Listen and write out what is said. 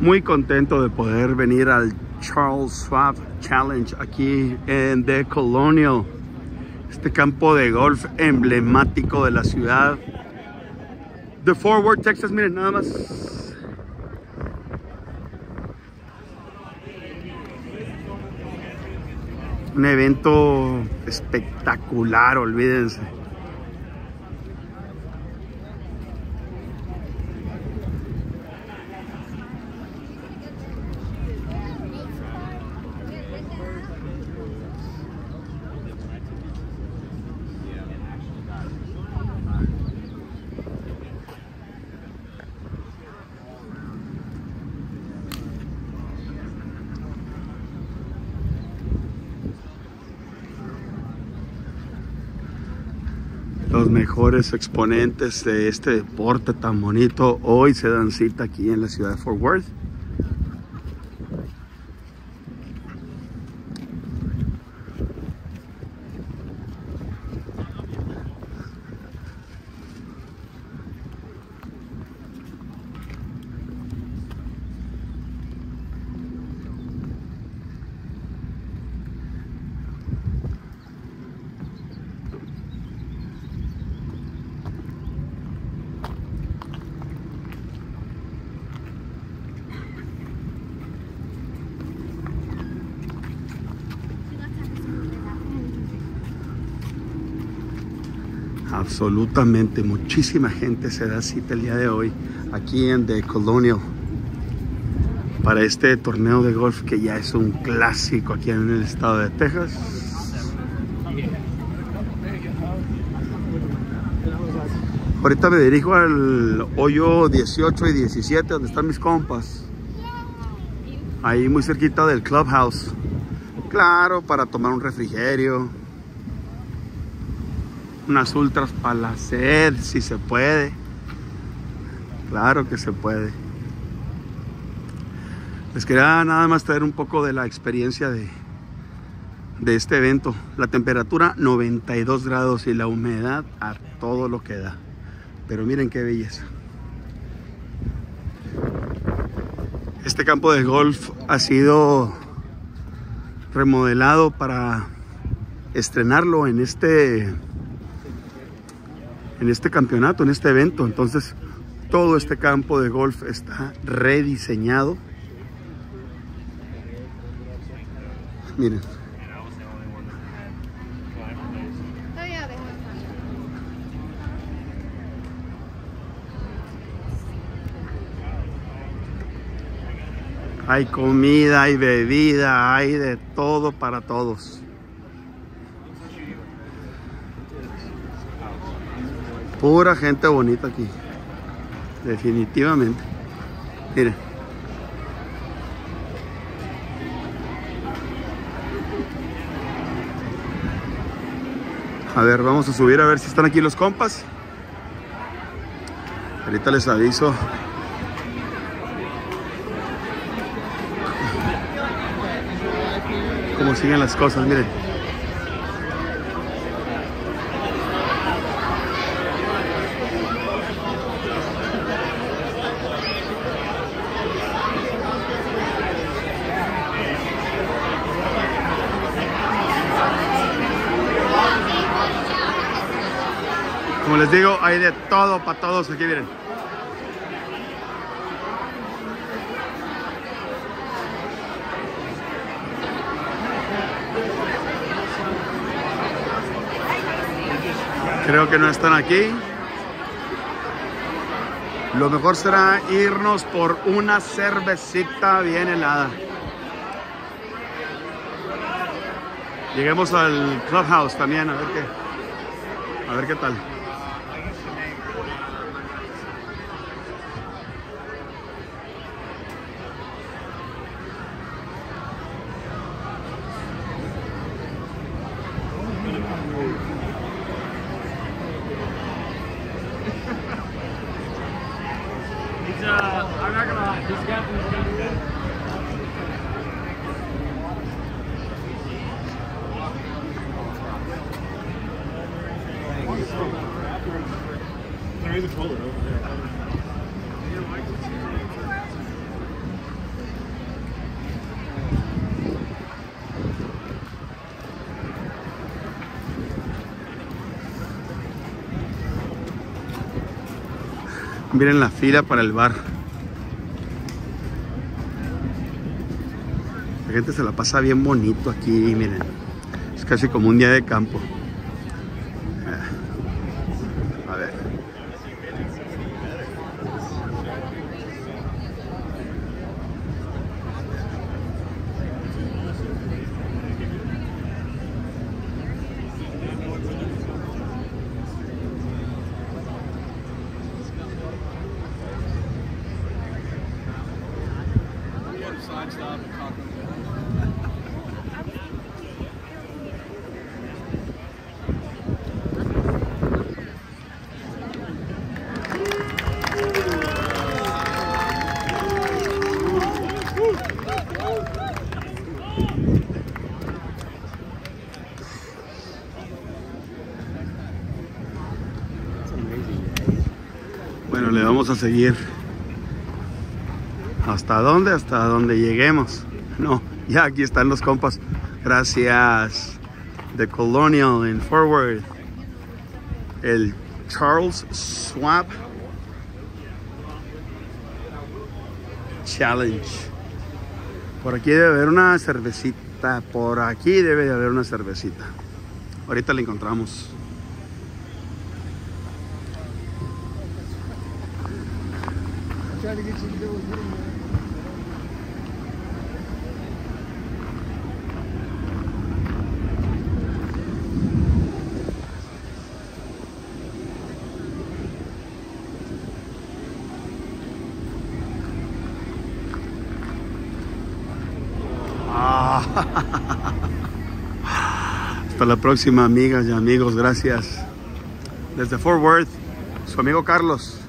Muy contento de poder venir al Charles Schwab Challenge aquí en The Colonial, este campo de golf emblemático de la ciudad de Fort Worth, Texas. Miren nada más. Un evento espectacular, olvídense. Los mejores exponentes de este deporte tan bonito hoy se dan cita aquí en la ciudad de Fort Worth. Absolutamente muchísima gente se da cita el día de hoy aquí en The Colonial para este torneo de golf que ya es un clásico aquí en el estado de Texas. Ahorita me dirijo al hoyo 18 y 17 donde están mis compas, ahí muy cerquita del clubhouse, claro, para tomar un refrigerio, unas ultras para la sed, si se puede. Claro que se puede. Les quería nada más traer un poco de la experiencia de este evento. La temperatura 92 grados y la humedad a todo lo que da. Pero miren qué belleza. Este campo de golf ha sido remodelado para estrenarlo en este campeonato, en este evento. Entonces todo este campo de golf está rediseñado. Miren. Hay comida, hay bebida, hay de todo para todos. Pura gente bonita aquí, definitivamente. Miren. A ver, vamos a subir a ver si están aquí los compas. Ahorita les aviso. Cómo siguen las cosas, miren. Como les digo, hay de todo para todos aquí, miren. Creo que no están aquí. Lo mejor será irnos por una cervecita bien helada. Lleguemos al clubhouse también, a ver qué tal. I'm not gonna lie, this captain's gonna do that. There is a toilet over there. Miren la fila para el bar. La gente se la pasa bien bonito aquí, miren. Es casi como un día de campo. A ver. Bueno, le vamos a seguir. ¿Hasta dónde? Hasta donde lleguemos. No, ya aquí están los compas. Gracias. The Colonial en Fort Worth. El Charles Schwab Challenge. Por aquí debe haber una cervecita. Por aquí debe de haber una cervecita. Ahorita la encontramos. Hasta la próxima, amigas y amigos. Gracias. Desde Fort Worth, su amigo Carlos.